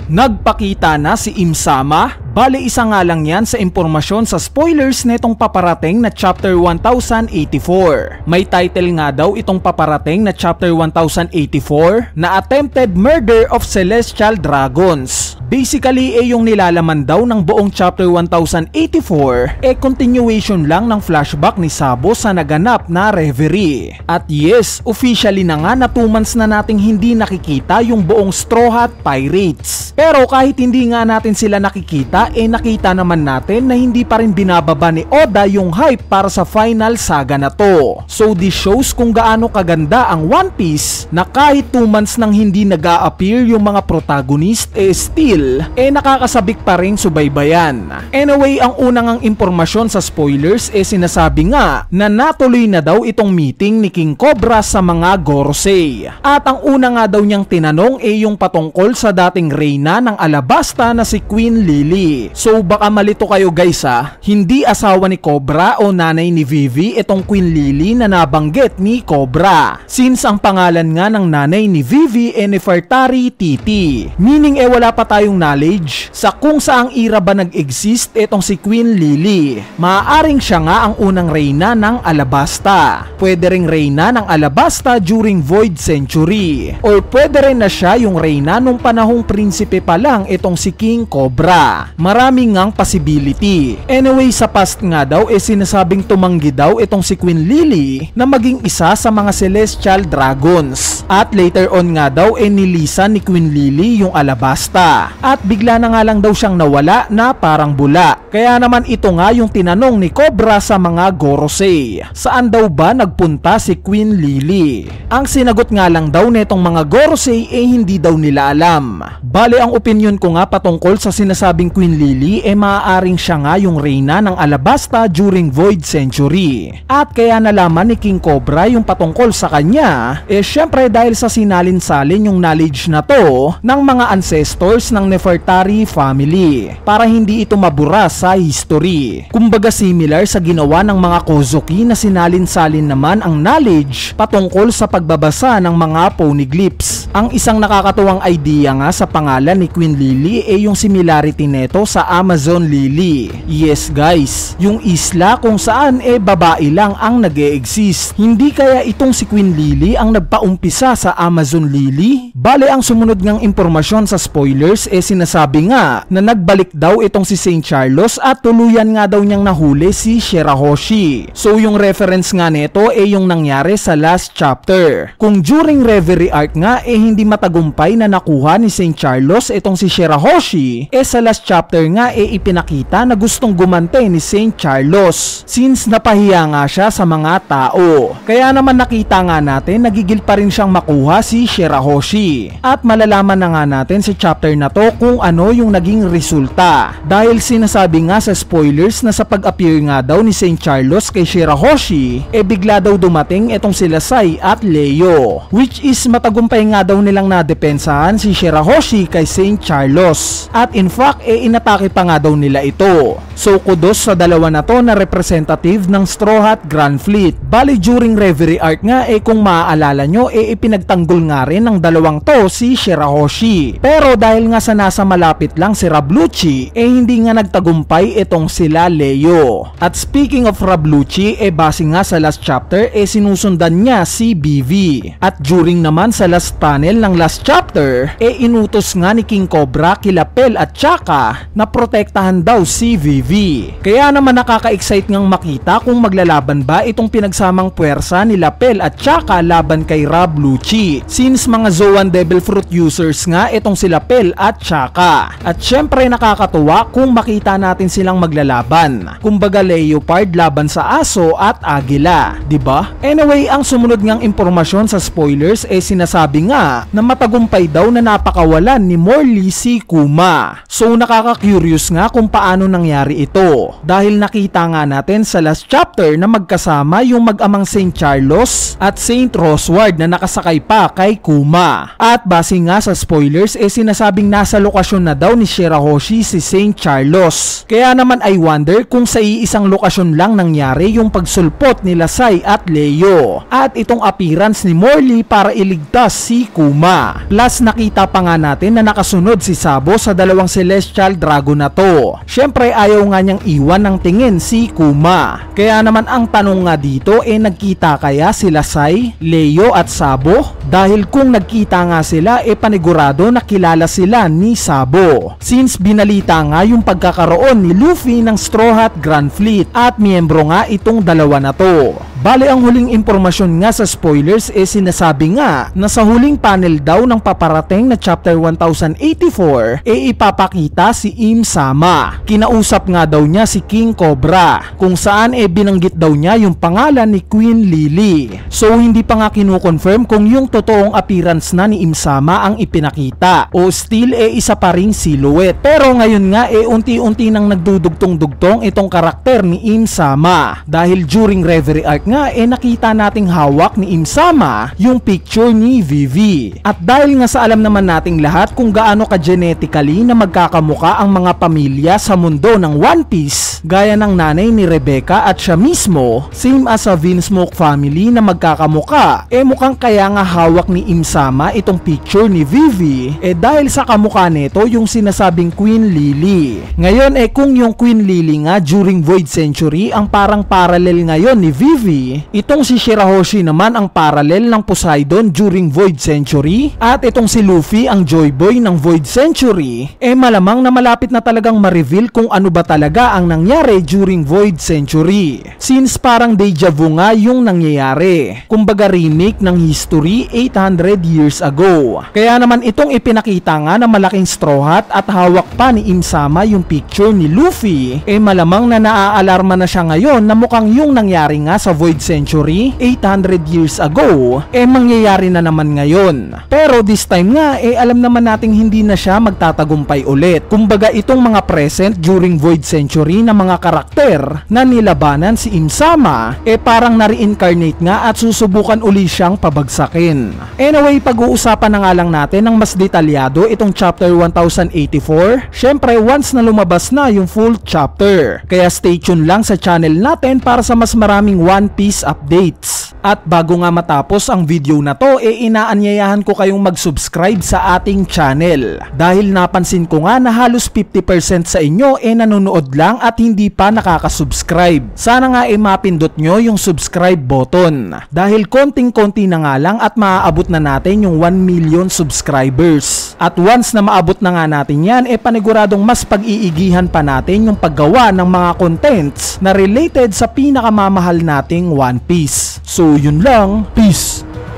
Nagpakita na si Im-sama? Bale isa nga lang yan sa impormasyon sa spoilers netong paparating na Chapter 1084. May title nga daw itong paparating na Chapter 1084 na Attempted Murder of Celestial Dragons. Basically yung nilalaman daw ng buong Chapter 1084 continuation lang ng flashback ni Sabo sa naganap na reverie. At yes, officially na nga na 2 months na nating hindi nakikita yung buong Straw Hat Pirates. Pero kahit hindi nga natin sila nakikita, nakita naman natin na hindi pa rin binababa ni Oda yung hype para sa final saga na to. So this shows kung gaano kaganda ang One Piece na kahit 2 months nang hindi nag-a-appear yung mga protagonist still nakakasabik pa rin subaybayan. Anyway, ang unang ang impormasyon sa spoilers sinasabi nga na natuloy na daw itong meeting ni King Cobra sa mga Gorosei. At ang una nga daw niyang tinanong yung patungkol sa dating reyna ng Alabasta na si Queen Lily. So baka malito kayo guys hindi asawa ni Cobra o nanay ni Vivi itong Queen Lily na nabanggit ni Cobra. Since ang pangalan nga ng nanay ni Vivi Nefertari Titi. Meaning wala pa tayong knowledge sa kung saang era ba nag-exist itong si Queen Lily. Maaaring siya nga ang unang reyna ng Alabasta. Pwede ring reyna ng Alabasta during Void Century. Or pwede rin na siya yung reyna nung panahong prinsipe pa lang itong si King Cobra. Maraming ngang possibility. Anyway, sa past nga daw sinasabing tumanggi daw itong si Queen Lily na maging isa sa mga Celestial Dragons. At later on nga daw nilisan ni Queen Lily yung Alabasta. At bigla na nga lang daw siyang nawala na parang bula. Kaya naman ito nga yung tinanong ni Cobra sa mga Gorosei. Saan daw ba nagpunta si Queen Lily? Ang sinagot nga lang daw netong mga Gorosei hindi daw nila alam. Bale ang opinion ko nga patungkol sa sinasabing Queen Lily maaaring siya nga yung reyna ng Alabasta during Void Century. At kaya nalaman ni King Cobra yung patungkol sa kanya syempre dahil sa sinalin-salin yung knowledge na to ng mga ancestors ng Nefertari family para hindi ito mabura sa history. Kumbaga similar sa ginawa ng mga Kozuki na sinalin-salin naman ang knowledge patungkol sa pagbabasa ng mga poneglyphs. Ang isang nakakatuwang idea nga sa pangalan ni Queen Lily yung similarity neto sa Amazon Lily. Yes guys, yung isla kung saan babae lang ang nag-e-exist. Hindi kaya itong si Queen Lily ang nagpaumpisa sa Amazon Lily? Bale ang sumunod ngang impormasyon sa spoilers sinasabi nga na nagbalik daw itong si Saint Charlos at tuluyan nga daw niyang nahuli si Shirahoshi. So yung reference nga neto yung nangyari sa last chapter. Kung during Reverie arc nga hindi matagumpay na nakuha ni Saint Charlos itong si Shirahoshi, sa last chapter nga ipinakita na gustong gumante ni Saint Charlos since napahiya nga siya sa mga tao. Kaya naman nakita nga natin nagigil pa rin siyang makuha si Shirahoshi. At malalaman na nga natin sa chapter na to kung ano yung naging resulta. Dahil sinasabi nga sa spoilers na sa pag-appear nga daw ni Saint Charlos kay Shirahoshi, bigla daw dumating itong sila Sai at Leo. Which is matagumpay nga daw nilang nadepensahan si Shirahoshi kay Saint Charlos. At in fact, inatake pa nga daw nila ito. So kudos sa dalawa na to na representative ng Straw Hat Grand Fleet. Bali during Reverie arc nga kung maaalala nyo ipinagtanggol nga rin ng dalawang to si Shirahoshi. Pero dahil nga sa nasa malapit lang si Rabluchi hindi nga nagtagumpay itong sila Leo. At speaking of Rabluchi base nga sa last chapter sinusundan niya si BV. At during naman sa last panel ng last chapter inutos nga ni King Cobra kila Pel at Chaka na protektahan daw si VV. Kaya naman nakaka-excite ngang makita kung maglalaban ba itong pinagsamang puwersa nila Pel at Chaka laban kay Rabluchi. Since mga Zoan Devil Fruit users nga itong sila Pel at Chaka. At syempre nakakatuwa kung makita natin silang maglalaban. Kumbaga Leopard laban sa aso at agila, diba? Anyway, ang sumunod ngang impormasyon sa spoilers sinasabi nga na matagumpay daw na napakawalan ni Morley si Kuma. So nakaka-curious nga kung paano nangyari ito. Dahil nakita nga natin sa last chapter na magkasama yung mag-amang Saint Charlos at Saint Rosward na nakasakay pa kay Kuma. At base nga sa spoilers sinasabing nasa lokasyon na daw ni Shirahoshi si Saint Charlos. Kaya naman I wonder kung sa iisang lokasyon lang nangyari yung pagsulpot nila Sai at Leo. At itong appearance ni Morley para iligtas si Kuma. Plus nakita pa nga natin na nakasunod si Sabo sa dalawang Celestial Dragon na to. Syempre ayaw nga niyang iwan ng tingin si Kuma. Kaya naman ang tanong nga dito nagkita kaya sila Sai, Leo at Sabo? Dahil kung nagkita nga sila panigurado na kilala sila ni Sabo. Since binalita nga yung pagkakaroon ni Luffy ng Straw Hat Grand Fleet at miyembro nga itong dalawa na to. Bale ang huling impormasyon nga sa spoilers sinasabi nga na sa huling panel daw ng paparating na chapter 1084 ipapakita si Im Sama. Kinausap nga daw niya si King Cobra kung saan binanggit daw niya yung pangalan ni Queen Lily. So hindi pa nga kinukonfirm kung yung totoong appearance na ni Im Sama ang ipinakita o still isa pa ring silhouette. Pero ngayon nga unti-unti nang nagdudugtong-dugtong itong karakter ni Im Sama dahil during Reverie Arc nga nakita nating hawak ni Im Sama yung picture ni Vivi. At dahil nga sa alam naman nating lahat kung gaano ka-genetically na magkakamuka ang mga pamilya sa mundo ng One Piece, gaya ng nanay ni Rebecca at siya mismo, same as sa Vinsmoke family na magkakamuka, mukhang kaya nga hawak ni Im Sama itong picture ni Vivi dahil sa kamukha nito yung sinasabing Queen Lily. Ngayon kung yung Queen Lily nga during Void Century ang parang parallel ngayon ni Vivi, itong si Shirahoshi naman ang parallel ng Poseidon during Void Century at itong si Luffy ang Joy Boy ng Void Century, malamang na malapit na talagang ma-reveal kung ano ba talaga ang nangyari during Void Century. Since parang deja vu nga yung nangyayari. Kumbaga remake ng history 800 years ago. Kaya naman itong ipinakita nga na malaking straw hat at hawak pa ni Im Sama yung picture ni Luffy, malamang na naaalarma na siya ngayon na mukhang yung nangyari nga sa Void Century 800 years ago mangyayari na naman ngayon. Pero this time nga alam naman nating hindi na siya magtatagumpay ulit. Kumbaga itong mga present during Void Century na mga karakter na nilabanan si Im Sama parang na-reincarnate nga at susubukan uli siyang pabagsakin. Anyway, pag-uusapan na nga lang natin ng mas detalyado itong chapter 1084 syempre once na lumabas na yung full chapter. Kaya stay tuned lang sa channel natin para sa mas maraming One Piece updates. At bago nga matapos ang video na to inaanyayahan ko kayong mag-subscribe sa ating channel dahil napansin ko nga na halos 50% sa inyo nanonood lang at hindi pa nakaka-subscribe. Sana nga mapindot nyo yung subscribe button dahil konting-konti na nga lang at maaabot na natin yung 1 million subscribers. At once na maabot na nga natin yan paniguradong mas pag-iigihan pa natin yung paggawa ng mga contents na related sa pinakamamahal nating One Piece. So yun lang, peace!